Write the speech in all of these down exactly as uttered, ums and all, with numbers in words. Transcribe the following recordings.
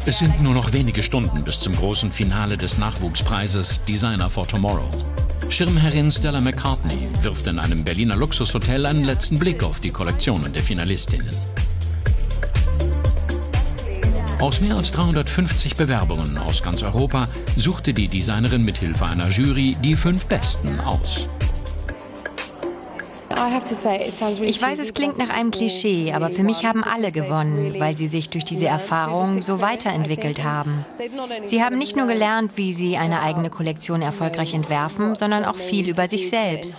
Es sind nur noch wenige Stunden bis zum großen Finale des Nachwuchspreises Designer for Tomorrow. Schirmherrin Stella McCartney wirft in einem Berliner Luxushotel einen letzten Blick auf die Kollektionen der Finalistinnen. Aus mehr als dreihundertfünfzig Bewerbungen aus ganz Europa suchte die Designerin mit Hilfe einer Jury die fünf Besten aus. Ich weiß, es klingt nach einem Klischee, aber für mich haben alle gewonnen, weil sie sich durch diese Erfahrung so weiterentwickelt haben. Sie haben nicht nur gelernt, wie sie eine eigene Kollektion erfolgreich entwerfen, sondern auch viel über sich selbst.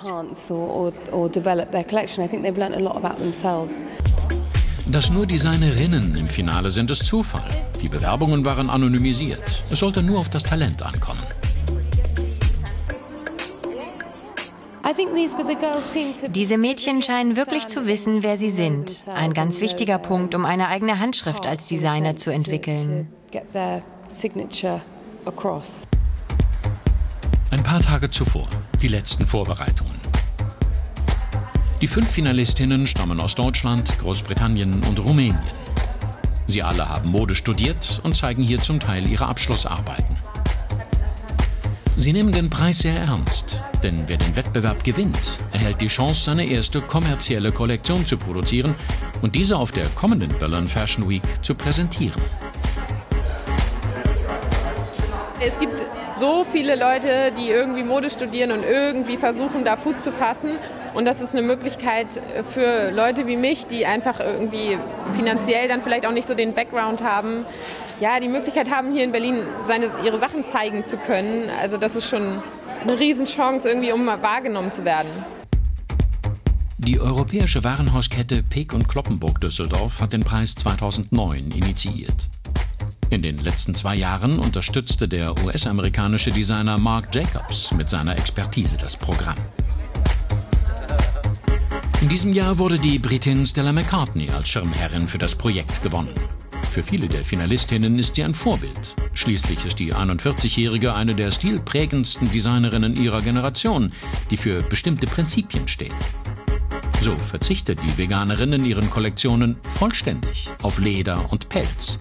Dass nur Designerinnen im Finale sind, ist Zufall. Die Bewerbungen waren anonymisiert. Es sollte nur auf das Talent ankommen. Diese Mädchen scheinen wirklich zu wissen, wer sie sind. Ein ganz wichtiger Punkt, um eine eigene Handschrift als Designer zu entwickeln. Ein paar Tage zuvor, die letzten Vorbereitungen. Die fünf Finalistinnen stammen aus Deutschland, Großbritannien und Rumänien. Sie alle haben Mode studiert und zeigen hier zum Teil ihre Abschlussarbeiten. Sie nehmen den Preis sehr ernst, denn wer den Wettbewerb gewinnt, erhält die Chance, seine erste kommerzielle Kollektion zu produzieren und diese auf der kommenden Berlin Fashion Week zu präsentieren. Es gibt so viele Leute, die irgendwie Mode studieren und irgendwie versuchen, da Fuß zu fassen. Und das ist eine Möglichkeit für Leute wie mich, die einfach irgendwie finanziell dann vielleicht auch nicht so den Background haben, ja, die Möglichkeit haben, hier in Berlin seine, ihre Sachen zeigen zu können. Also das ist schon eine Riesenchance, irgendwie, um mal wahrgenommen zu werden. Die europäische Warenhauskette Peek und Cloppenburg Düsseldorf hat den Preis zweitausendneun initiiert. In den letzten zwei Jahren unterstützte der U S-amerikanische Designer Marc Jacobs mit seiner Expertise das Programm. In diesem Jahr wurde die Britin Stella McCartney als Schirmherrin für das Projekt gewonnen. Für viele der Finalistinnen ist sie ein Vorbild. Schließlich ist die einundvierzigjährige eine der stilprägendsten Designerinnen ihrer Generation, die für bestimmte Prinzipien steht. So verzichtet die Veganerin in ihren Kollektionen vollständig auf Leder und Pelz.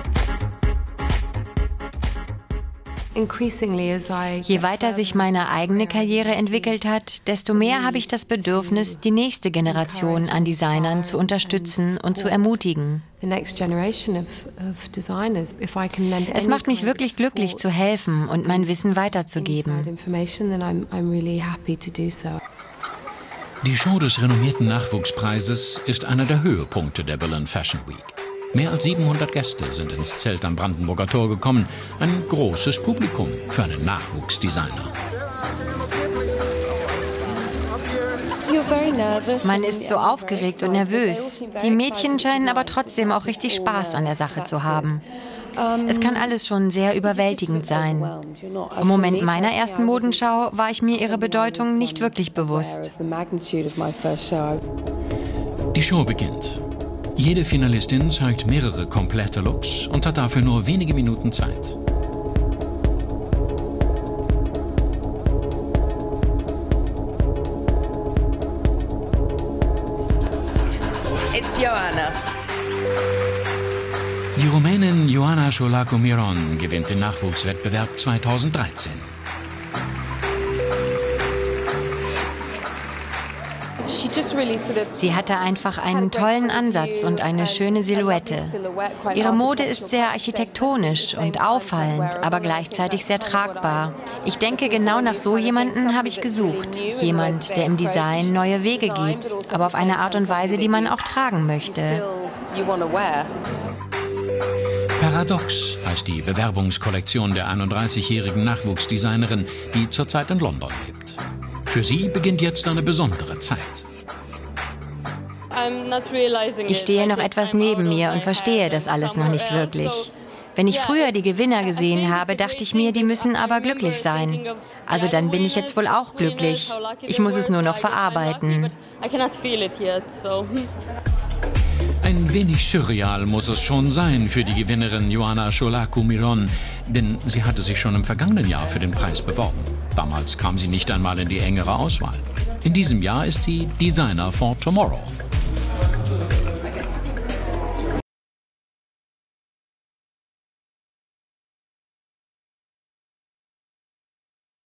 Je weiter sich meine eigene Karriere entwickelt hat, desto mehr habe ich das Bedürfnis, die nächste Generation an Designern zu unterstützen und zu ermutigen. Es macht mich wirklich glücklich, zu helfen und mein Wissen weiterzugeben. Die Show des renommierten Nachwuchspreises ist einer der Höhepunkte der Berlin Fashion Week. Mehr als siebenhundert Gäste sind ins Zelt am Brandenburger Tor gekommen. Ein großes Publikum für einen Nachwuchsdesigner. Man ist so aufgeregt und nervös. Die Mädchen scheinen aber trotzdem auch richtig Spaß an der Sache zu haben. Es kann alles schon sehr überwältigend sein. Im Moment meiner ersten Modenschau war ich mir ihre Bedeutung nicht wirklich bewusst. Die Show beginnt. Jede Finalistin zeigt mehrere komplette Looks und hat dafür nur wenige Minuten Zeit. It's Joanna. Die Rumänin Ioana Ciolacu-Miron gewinnt den Nachwuchswettbewerb zweitausenddreizehn. Sie hatte einfach einen tollen Ansatz und eine schöne Silhouette. Ihre Mode ist sehr architektonisch und auffallend, aber gleichzeitig sehr tragbar. Ich denke, genau nach so jemanden habe ich gesucht. Jemand, der im Design neue Wege geht, aber auf eine Art und Weise, die man auch tragen möchte. Paradox heißt die Bewerbungskollektion der einunddreißigjährigen Nachwuchsdesignerin, die zurzeit in London lebt. Für sie beginnt jetzt eine besondere Zeit. Ich stehe noch etwas neben mir und verstehe das alles noch nicht wirklich. Wenn ich früher die Gewinner gesehen habe, dachte ich mir, die müssen aber glücklich sein. Also dann bin ich jetzt wohl auch glücklich. Ich muss es nur noch verarbeiten. Ein wenig surreal muss es schon sein für die Gewinnerin Ioana Ciolacu-Miron, denn sie hatte sich schon im vergangenen Jahr für den Preis beworben. Damals kam sie nicht einmal in die engere Auswahl. In diesem Jahr ist sie Designer for Tomorrow.